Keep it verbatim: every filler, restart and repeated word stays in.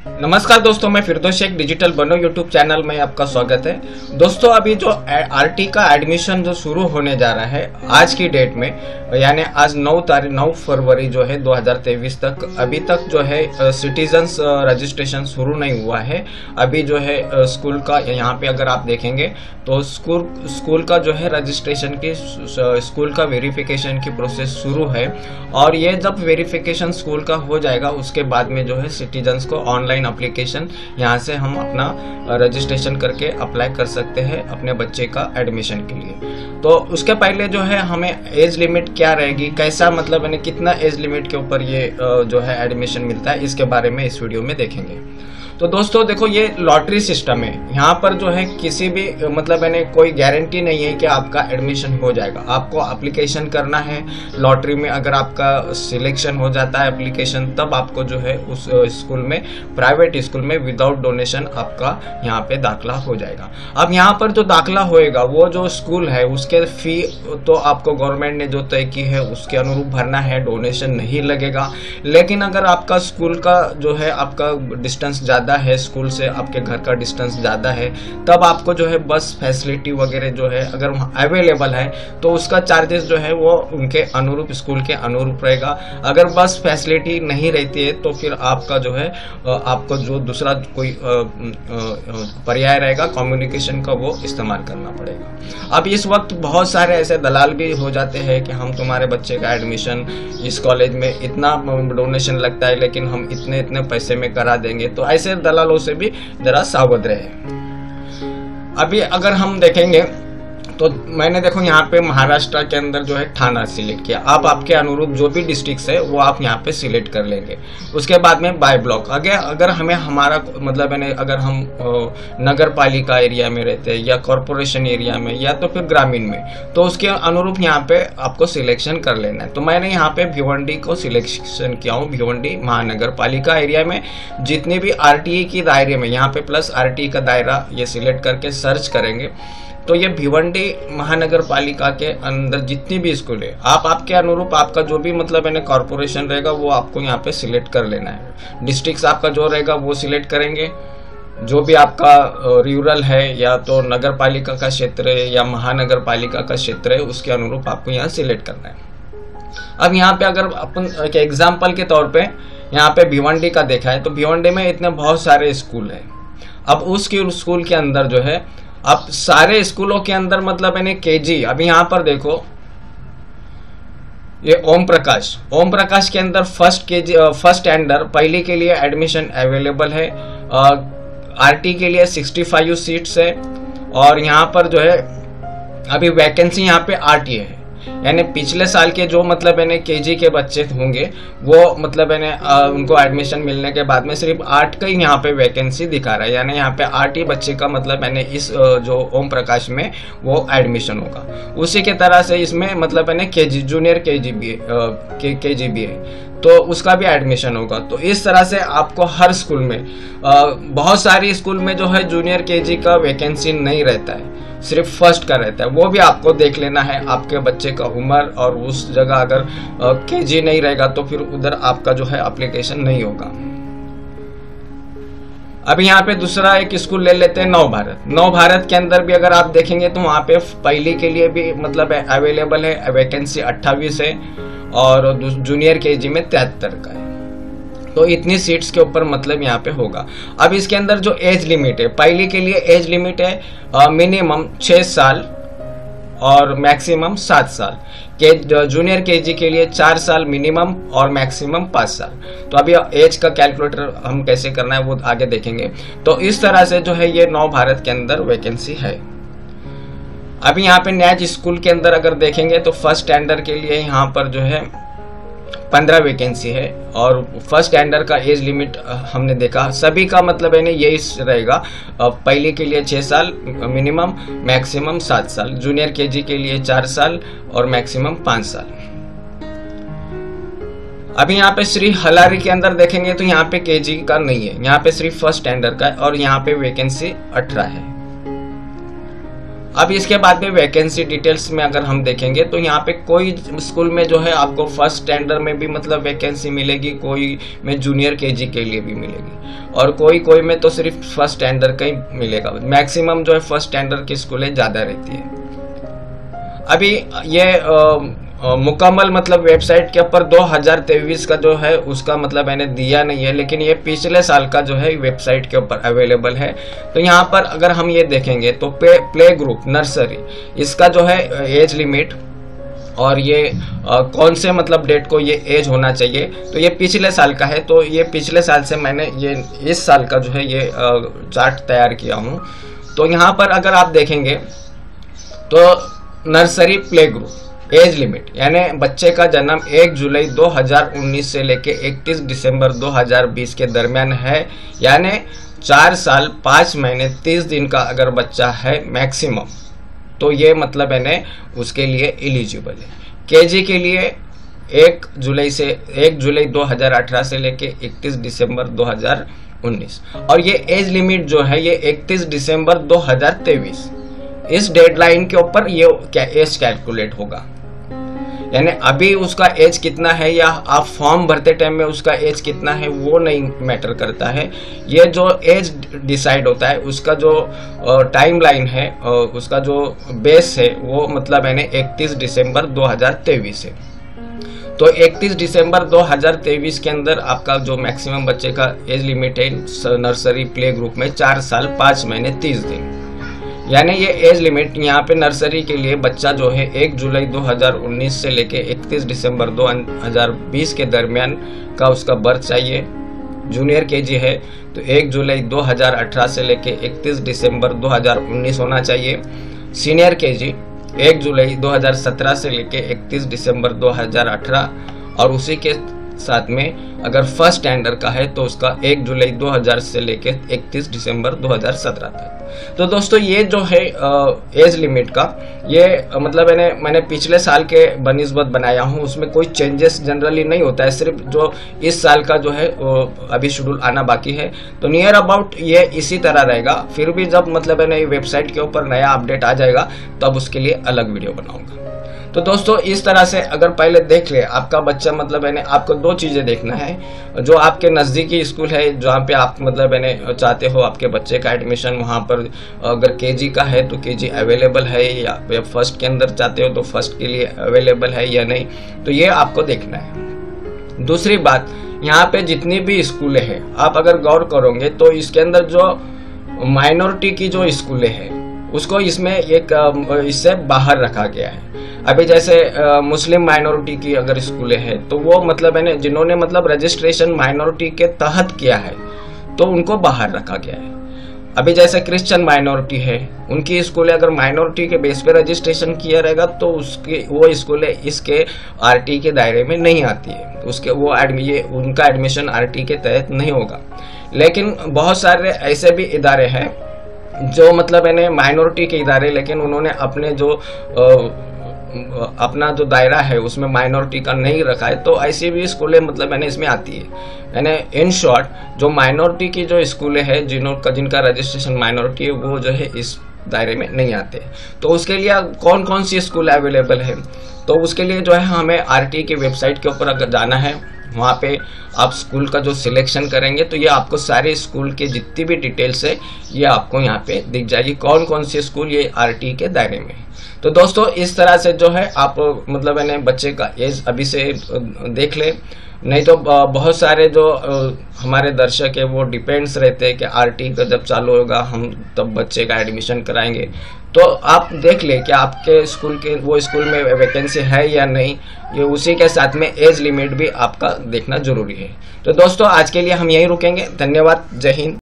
नमस्कार दोस्तों, मैं Firdaus Shaikh digital Bano YouTube channel में आपका स्वागत है। दोस्तों, अभी जो आरटी का एडमिशन जो शुरू होने जा रहा है आज की डेट में, यानी आज नौ तारीख नौ फरवरी जो है दो हज़ार तेईस तक, अभी तक जो है सिटीजन्स रजिस्ट्रेशन शुरू नहीं हुआ है। अभी जो है स्कूल का, यहाँ पे अगर आप देखेंगे तो स्कूल स्कूल का जो है रजिस्ट्रेशन की स्कूल का वेरिफिकेशन की प्रोसेस शुरू है। और ये जब वेरिफिकेशन स्कूल का हो जाएगा उसके बाद में जो है सिटीजन्स को ऑनलाइन एप्लीकेशन यहाँ से हम अपना रजिस्ट्रेशन करके अप्लाई कर सकते हैं अपने बच्चे का एडमिशन के लिए। तो उसके पहले जो है हमें एज लिमिट क्या रहेगी, कैसा मतलब यानी कितना एज लिमिट के ऊपर ये जो है एडमिशन मिलता है, इसके बारे में इस वीडियो में देखेंगे। तो दोस्तों देखो, ये लॉटरी सिस्टम है। यहाँ पर जो है किसी भी मतलब यानी कोई गारंटी नहीं है कि आपका एडमिशन हो जाएगा। आपको एप्लीकेशन करना है लॉटरी में। अगर आपका सिलेक्शन हो जाता है एप्लीकेशन, तब आपको जो है उस स्कूल में, प्राइवेट स्कूल में विदाउट डोनेशन आपका यहाँ पे दाखला हो जाएगा। अब यहाँ पर जो दाखला होएगा वो जो स्कूल है उसके फी तो आपको गवर्नमेंट ने जो तय की है उसके अनुरूप भरना है, डोनेशन नहीं लगेगा। लेकिन अगर आपका स्कूल का जो है आपका डिस्टेंस ज़्यादा है, स्कूल से आपके घर का डिस्टेंस ज़्यादा है, तब आपको जो है बस फैसिलिटी वगैरह जो है अगर अवेलेबल है तो उसका चार्जेस जो है वो उनके अनुरूप, स्कूल के अनुरूप रहेगा। अगर बस फैसिलिटी नहीं रहती है तो फिर आपका जो है आपको जो दूसरा कोई पर्याय रहेगा कम्युनिकेशन का, वो इस्तेमाल करना पड़ेगा। अब इस वक्त बहुत सारे ऐसे दलाल भी हो जाते हैं कि हम तुम्हारे बच्चे का एडमिशन इस कॉलेज में इतना डोनेशन लगता है लेकिन हम इतने इतने पैसे में करा देंगे। तो ऐसे दलालों से भी जरा सावध रहे। अभी अगर हम देखेंगे तो मैंने देखो यहाँ पे महाराष्ट्र के अंदर जो है थाना सिलेक्ट किया। आप आपके अनुरूप जो भी डिस्ट्रिक्ट है वो आप यहाँ पे सिलेक्ट कर लेंगे। उसके बाद में बाय ब्लॉक अगर अगर हमें हमारा मतलब यानी अगर हम नगर पालिका एरिया में रहते हैं या कॉरपोरेशन एरिया में या तो फिर ग्रामीण में, तो उसके अनुरूप यहाँ पे आपको सिलेक्शन कर लेना है। तो मैंने यहाँ पे भिवंडी को सिलेक्शन किया हूँ। भिवंडी महानगर पालिका एरिया में जितने भी आर टी ई की दायरे में, यहाँ पे प्लस आर टी ई का दायरा ये सिलेक्ट करके सर्च करेंगे तो ये भिवंडी महानगर पालिका के अंदर जितनी भी स्कूल है, आप आपके अनुरूप आपका जो भी मतलब यानी कॉरपोरेशन रहेगा वो आपको यहाँ पे सिलेक्ट कर लेना है। डिस्ट्रिक्ट आपका जो रहेगा वो सिलेक्ट करेंगे। जो भी आपका रूरल है या तो नगर पालिका का क्षेत्र है या महानगर पालिका का क्षेत्र है, उसके अनुरूप आपको यहाँ सिलेक्ट करना है। अब यहाँ पे अगर अपन एक एग्जाम्पल के तौर पे यहाँ पे भिवंडी का देखा है तो भिवंडी में इतने बहुत सारे स्कूल है। अब उस स्कूल के अंदर जो है, अब सारे स्कूलों के अंदर मतलब यानी केजी, अभी यहाँ पर देखो ये ओम प्रकाश ओम प्रकाश के अंदर फर्स्ट केजी फर्स्ट स्टैंडर्ड पहली के लिए एडमिशन अवेलेबल है। आरटी के लिए पैंसठ सीट्स है और यहाँ पर जो है अभी वैकेंसी यहाँ पे आठ ही है। यानी पिछले साल के जो मतलब यानी केजी के बच्चे होंगे वो मतलब यानी उनको एडमिशन मिलने के बाद में सिर्फ आठ का ही यहाँ पे वैकेंसी दिखा रहा है। यानी यहाँ पे आठ ही बच्चे का मतलब यानी इस जो ओम प्रकाश में वो एडमिशन होगा। उसी के तरह से इसमें मतलब यानी केजी जूनियर केजी भी के केजी भी है तो उसका भी एडमिशन होगा। तो इस तरह से आपको हर स्कूल में आ, बहुत सारी स्कूल में जो है जूनियर केजी का वैकेंसी नहीं रहता है, सिर्फ फर्स्ट का रहता है। वो भी आपको देख लेना है आपके बच्चे का उम्र, और उस जगह अगर केजी नहीं रहेगा तो फिर उधर आपका जो है एप्लीकेशन नहीं होगा। अब यहाँ पे दूसरा एक स्कूल ले लेते हैं नव भारत। नव भारत के अंदर भी अगर आप देखेंगे तो वहाँ पे पहली के लिए भी मतलब अवेलेबल है, वैकेंसी अट्ठाईस है और जूनियर केजी में तिहत्तर का है। तो इतनी सीट्स के ऊपर मतलब यहाँ पे होगा। अब इसके अंदर जो एज लिमिट है, पहली के लिए एज लिमिट है मिनिमम छः साल और मैक्सिमम सात साल। के जूनियर केजी के लिए चार साल मिनिमम और मैक्सिमम पाँच साल। तो अभी एज का कैलकुलेटर हम कैसे करना है वो आगे देखेंगे। तो इस तरह से जो है ये नव भारत के अंदर वैकेंसी है। अभी यहाँ पे न्याज स्कूल के अंदर अगर देखेंगे तो फर्स्ट स्टैंडर्ड के लिए यहाँ पर जो है पंद्रह वैकेंसी है और फर्स्ट स्टैंडर्ड का एज लिमिट हमने देखा सभी का मतलब है ना यही रहेगा। पहले के लिए छः साल मिनिमम, मैक्सिमम सात साल। जूनियर केजी के लिए चार साल और मैक्सिमम पाँच साल। अभी यहाँ पे श्री हलारी के अंदर देखेंगे तो यहाँ पे केजी का नहीं है, यहाँ पे सिर्फ फर्स्ट स्टैंडर्ड का है और यहाँ पे वैकेंसी अठारह है। अब इसके बाद में वैकेंसी डिटेल्स में अगर हम देखेंगे तो यहाँ पे कोई स्कूल में जो है आपको फर्स्ट स्टैंडर्ड में भी मतलब वैकेंसी मिलेगी, कोई में जूनियर केजी के लिए भी मिलेगी, और कोई कोई में तो सिर्फ फर्स्ट स्टैंडर्ड का ही मिलेगा। मैक्सिमम जो है फर्स्ट स्टैंडर्ड की स्कूलें ज़्यादा रहती है। अभी ये आ, मुकम्मल मतलब वेबसाइट के ऊपर दो हज़ार तेईस का जो है उसका मतलब मैंने दिया नहीं है, लेकिन ये पिछले साल का जो है वेबसाइट के ऊपर अवेलेबल है। तो यहाँ पर अगर हम ये देखेंगे तो प्ले प्ले ग्रुप नर्सरी, इसका जो है एज लिमिट और ये आ, कौन से मतलब डेट को ये एज होना चाहिए, तो ये पिछले साल का है। तो ये पिछले साल से मैंने ये इस साल का जो है ये आ, चार्ट तैयार किया हूँ। तो यहाँ पर अगर आप देखेंगे तो nursery play group age limit यानी बच्चे का जन्म एक जुलाई दो हज़ार उन्नीस से लेके इकतीस दिसंबर दो हज़ार बीस के दरमियान है, यानी चार साल पाँच महीने तीस दिन का अगर बच्चा है मैक्सिमम, तो ये मतलब यानी उसके लिए एलिजिबल है। केजी के लिए एक जुलाई से एक जुलाई दो हज़ार अठारह से लेके इकतीस दिसंबर दो हज़ार उन्नीस, और ये एज लिमिट जो है ये इकतीस दिसंबर दो हज़ार तेईस, इस डेडलाइन के ऊपर ये क्या एज कैलकुलेट होगा। यानी अभी उसका एज कितना है या आप फॉर्म भरते टाइम में उसका एज कितना है वो नहीं मैटर करता है। ये जो एज डिसाइड होता है उसका जो टाइम लाइन है, उसका जो बेस है वो मतलब यानी इकतीस दिसंबर दो हज़ार तेईस है। तो इकतीस दिसंबर दो हज़ार तेईस के अंदर आपका जो मैक्सिमम बच्चे का एज लिमिट है नर्सरी प्ले ग्रुप में चार साल पाँच महीने तीस दिन, यानी ये एज लिमिट यहाँ पे नर्सरी के लिए बच्चा जो है एक जुलाई दो हज़ार उन्नीस से लेके इकतीस दिसंबर दो हज़ार बीस के दरमियान का उसका बर्थ चाहिए। जूनियर केजी है तो एक जुलाई दो हज़ार अठारह से लेके इकतीस दिसंबर दो हज़ार उन्नीस होना चाहिए। सीनियर केजी एक जुलाई दो हज़ार सत्रह से लेके इकतीस दिसंबर दो हज़ार अठारह, और उसी के साथ में अगर फर्स्ट स्टैंडर्ड का है तो उसका एक जुलाई दो हज़ार से लेके इकतीस दिसंबर दो हज़ार सत्रह तक। तो दोस्तों ये जो है एज लिमिट का ये आ, मतलब मैंने मैंने पिछले साल के बनिस्बत बनाया हूँ, उसमें कोई चेंजेस जनरली नहीं होता है, सिर्फ जो इस साल का जो है अभी शेड्यूल आना बाकी है। तो नियर अबाउट ये इसी तरह रहेगा। फिर भी जब मतलब मैंने वेबसाइट के ऊपर नया अपडेट आ जाएगा तब उसके लिए अलग वीडियो बनाऊंगा। तो दोस्तों इस तरह से अगर पहले देख ले आपका बच्चा मतलब यानी आपको दो चीज़ें देखना है, जो आपके नज़दीकी स्कूल है जहाँ पे आप मतलब यानी चाहते हो आपके बच्चे का एडमिशन, वहाँ पर अगर केजी का है तो केजी अवेलेबल है, या फर्स्ट के अंदर चाहते हो तो फर्स्ट के लिए अवेलेबल है या नहीं, तो ये आपको देखना है। दूसरी बात, यहाँ पे जितनी भी स्कूलें हैं आप अगर गौर करोगे तो इसके अंदर जो माइनॉरिटी की जो स्कूलें हैं उसको इसमें एक इससे बाहर रखा गया है। अभी जैसे मुस्लिम माइनॉरिटी की अगर स्कूलें हैं तो वो मतलब है जिन्होंने मतलब रजिस्ट्रेशन माइनॉरिटी के तहत किया है तो उनको बाहर रखा गया है। अभी जैसे क्रिश्चियन माइनॉरिटी है उनकी स्कूलें अगर माइनॉरिटी के बेस पे रजिस्ट्रेशन किया रहेगा तो उसके वो स्कूलें इसके आरटी के दायरे में नहीं आती है, उसके वो ये उनका एडमिशन आरटी के तहत नहीं होगा। लेकिन बहुत सारे ऐसे भी इदारे हैं जो मतलब यानी माइनॉरिटी के इदारे, लेकिन उन्होंने अपने जो आ, अपना जो दायरा है उसमें माइनॉरिटी का नहीं रखा है, तो ऐसी भी स्कूलें मतलब यानी इसमें आती है। यानी इन शॉर्ट जो माइनॉरिटी की जो स्कूलें हैं जिन्हों जिनका रजिस्ट्रेशन माइनॉरिटी है वो जो है इस दायरे में नहीं आते। तो उसके लिए कौन कौन सी स्कूल अवेलेबल है, तो उसके लिए जो है हमें आरटी की वेबसाइट के ऊपर अगर जाना है, वहाँ पे आप स्कूल का जो सिलेक्शन करेंगे तो ये आपको सारे स्कूल के जितनी भी डिटेल्स है ये आपको यहाँ पे दिख जाएगी, कौन कौन से स्कूल ये आरटी के दायरे में। तो दोस्तों इस तरह से जो है आप मतलब यानी बच्चे का एज अभी से देख ले, नहीं तो बहुत सारे जो हमारे दर्शक है वो डिपेंड्स रहते हैं कि आरटी का जब चालू होगा हम तब बच्चे का एडमिशन कराएंगे। तो आप देख ले कि आपके स्कूल के वो स्कूल में वैकेंसी है या नहीं, ये उसी के साथ में एज लिमिट भी आपका देखना जरूरी है। तो दोस्तों आज के लिए हम यहीं रुकेंगे। धन्यवाद, जय हिंद।